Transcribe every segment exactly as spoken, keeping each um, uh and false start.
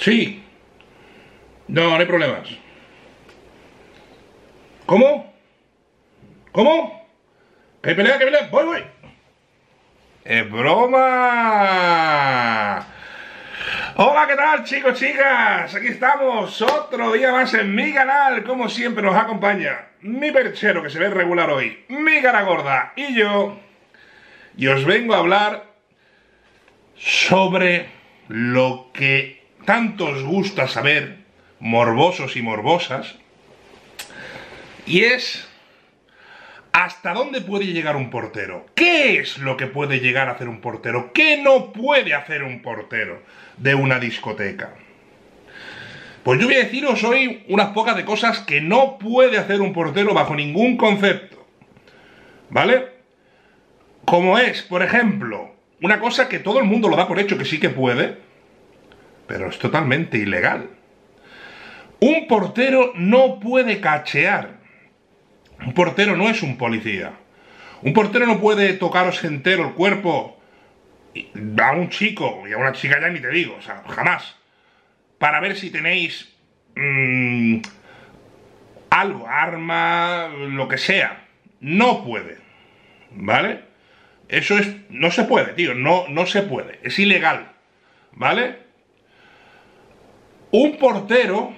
Sí. No, no hay problemas. ¿Cómo? ¿Cómo? ¿Que hay pelea? ¿Que hay pelea? Voy, voy. ¡Es broma! Hola, ¿qué tal, chicos, chicas? Aquí estamos, otro día más en mi canal. Como siempre nos acompaña mi perchero, que se ve regular hoy, mi cara gorda y yo. Y os vengo a hablar sobre lo que tanto os gusta saber, morbosos y morbosas, y es ¿hasta dónde puede llegar un portero? ¿Qué es lo que puede llegar a hacer un portero? ¿Qué no puede hacer un portero de una discoteca? Pues yo voy a deciros hoy unas pocas de cosas que no puede hacer un portero bajo ningún concepto, ¿vale? Como es, por ejemplo, una cosa que todo el mundo lo da por hecho que sí que puede, pero es totalmente ilegal. Un portero no puede cachear. Un portero no es un policía. Un portero no puede tocaros entero el cuerpo a un chico, y a una chica ya ni te digo, o sea, jamás, para ver si tenéis mmm, algo, arma, lo que sea. No puede, ¿vale? Eso es, no se puede, tío, no, no se puede, es ilegal, ¿vale? Un portero,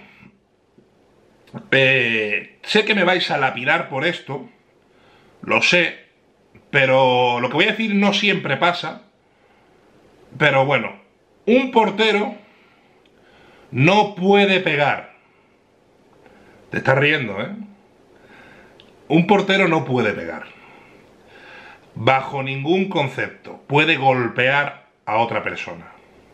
eh, sé que me vais a lapidar por esto, lo sé, pero lo que voy a decir no siempre pasa, pero bueno, un portero no puede pegar. Te estás riendo, ¿eh? Un portero no puede pegar. Bajo ningún concepto puede golpear a otra persona.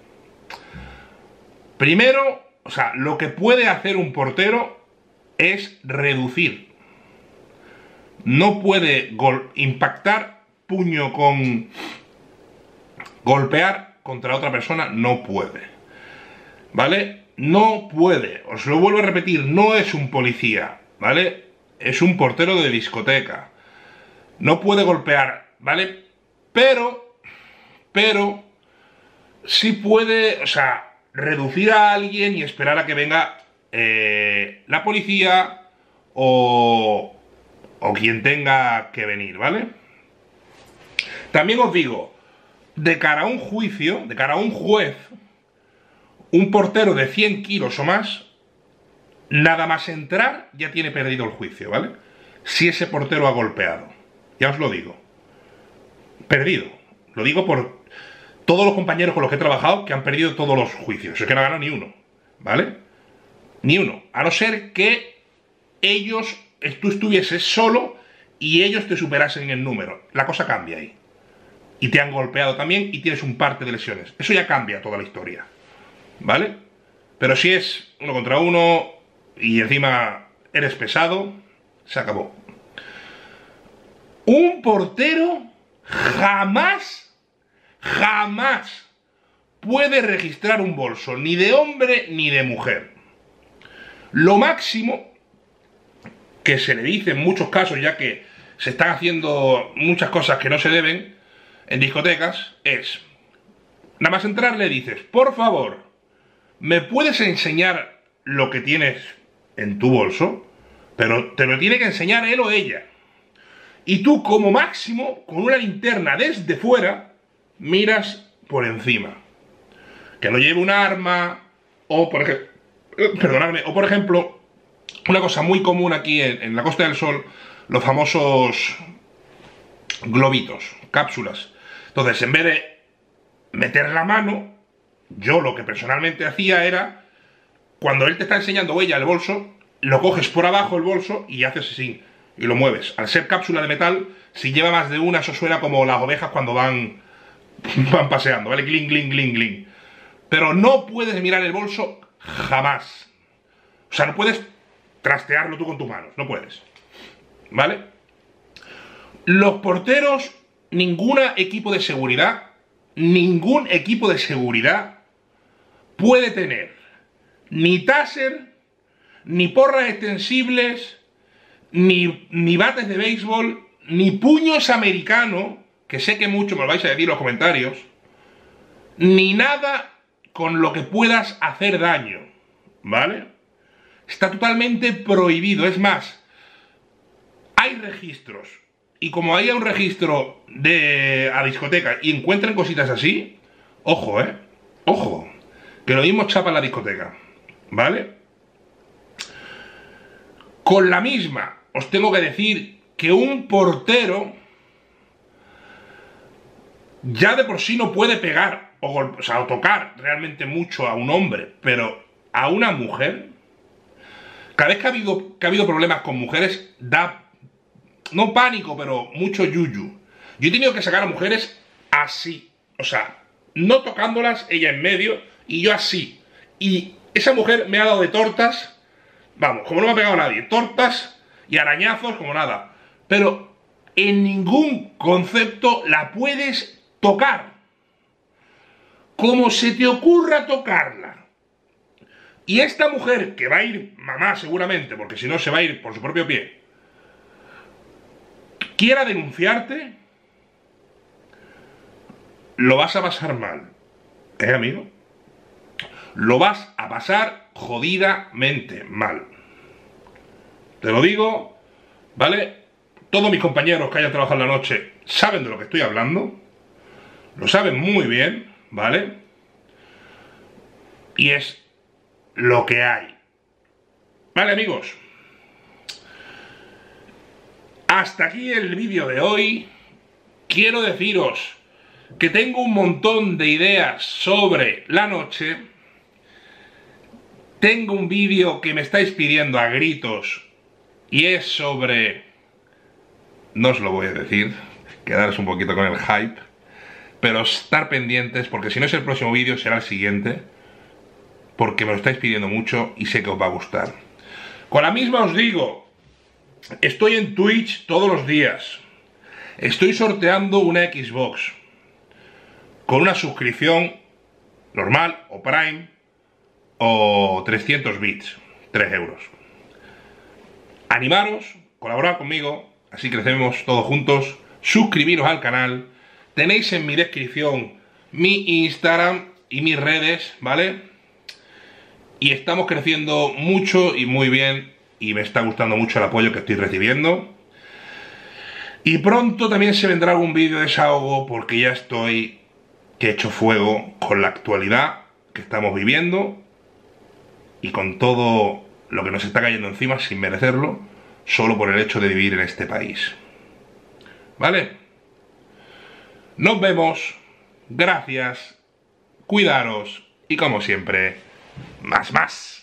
Primero, o sea, lo que puede hacer un portero es reducir. No puede impactar puño con... Golpear contra otra persona no puede. ¿Vale? No puede. Os lo vuelvo a repetir, no es un policía, ¿vale? Es un portero de discoteca. No puede golpear, ¿vale? Pero, pero, sí puede, o sea, reducir a alguien y esperar a que venga eh, la policía o, o quien tenga que venir, ¿vale? También os digo, de cara a un juicio, de cara a un juez, un portero de cien kilos o más, nada más entrar ya tiene perdido el juicio, ¿vale? Si ese portero ha golpeado, ya os lo digo. Perdido. Lo digo por todos los compañeros con los que he trabajado que han perdido todos los juicios. Es que no ha ganado ni uno, ¿vale? Ni uno. A no ser que ellos, tú estuvieses solo y ellos te superasen en número. La cosa cambia ahí. Y te han golpeado también y tienes un parte de lesiones. Eso ya cambia toda la historia, ¿vale? Pero si es uno contra uno y encima eres pesado, se acabó. Un portero jamás, jamás puede registrar un bolso, ni de hombre ni de mujer. Lo máximo que se le dice en muchos casos, ya que se están haciendo muchas cosas que no se deben en discotecas, es, nada más entrar le dices, por favor, ¿me puedes enseñar lo que tienes en tu bolso? Pero te lo tiene que enseñar él o ella. Y tú, como máximo, con una linterna desde fuera, miras por encima. Que no lleve un arma, o por ejemplo, perdonadme, o por ejemplo, una cosa muy común aquí en, en la Costa del Sol, los famosos globitos, cápsulas. Entonces, en vez de meter la mano, yo lo que personalmente hacía era, cuando él te está enseñando o ella el bolso, lo coges por abajo el bolso y haces así, y lo mueves. Al ser cápsula de metal, si lleva más de una, eso suena como las ovejas cuando van, van paseando, ¿vale? Gling, gling, gling, gling. Pero no puedes mirar el bolso jamás. O sea, no puedes trastearlo tú con tus manos, no puedes, ¿vale? Los porteros, ningún equipo de seguridad, ningún equipo de seguridad puede tener ni taser, ni porras extensibles, ni, ni bates de béisbol, ni puños americanos, que sé que mucho me lo vais a decir en los comentarios, ni nada con lo que puedas hacer daño, ¿vale? Está totalmente prohibido. Es más, hay registros. Y como haya un registro de a discoteca y encuentren cositas así, ojo, ¿eh? Ojo. Que lo mismo chapa en la discoteca, ¿vale? Con la misma, os tengo que decir que un portero ya de por sí no puede pegar o, o sea, o tocar realmente mucho a un hombre, pero a una mujer, cada vez que ha habido, que ha habido problemas con mujeres, da, no pánico, pero mucho yuyu. Yo he tenido que sacar a mujeres así, o sea, no tocándolas, ella en medio, y yo así. Y esa mujer me ha dado de tortas, vamos, como no me ha pegado nadie, tortas y arañazos como nada. Pero en ningún concepto la puedes tocar. Como se te ocurra tocarla. Y esta mujer, que va a ir mamá seguramente, porque si no se va a ir por su propio pie, quiera denunciarte, lo vas a pasar mal. ¿Eh, amigo? Lo vas a pasar jodidamente mal. Te lo digo, ¿vale? Todos mis compañeros que hayan trabajado en la noche saben de lo que estoy hablando. Lo saben muy bien, ¿vale? Y es lo que hay. Vale, amigos. Hasta aquí el vídeo de hoy. Quiero deciros que tengo un montón de ideas sobre la noche. Tengo un vídeo que me estáis pidiendo a gritos y es sobre... No os lo voy a decir, quedaros un poquito con el hype, pero estar pendientes porque si no es el próximo vídeo será el siguiente, porque me lo estáis pidiendo mucho y sé que os va a gustar. Con la misma os digo, estoy en Twitch todos los días, estoy sorteando una Xbox con una suscripción normal o Prime o trescientos bits, tres euros. Animaros, colaborad conmigo, así crecemos todos juntos, suscribiros al canal, tenéis en mi descripción mi Instagram y mis redes, ¿vale? Y estamos creciendo mucho y muy bien y me está gustando mucho el apoyo que estoy recibiendo. Y pronto también se vendrá algún vídeo de desahogo porque ya estoy que he hecho fuego con la actualidad que estamos viviendo y con todo lo que nos está cayendo encima sin merecerlo, solo por el hecho de vivir en este país. ¿Vale? Nos vemos, gracias, cuidaros y como siempre, más más.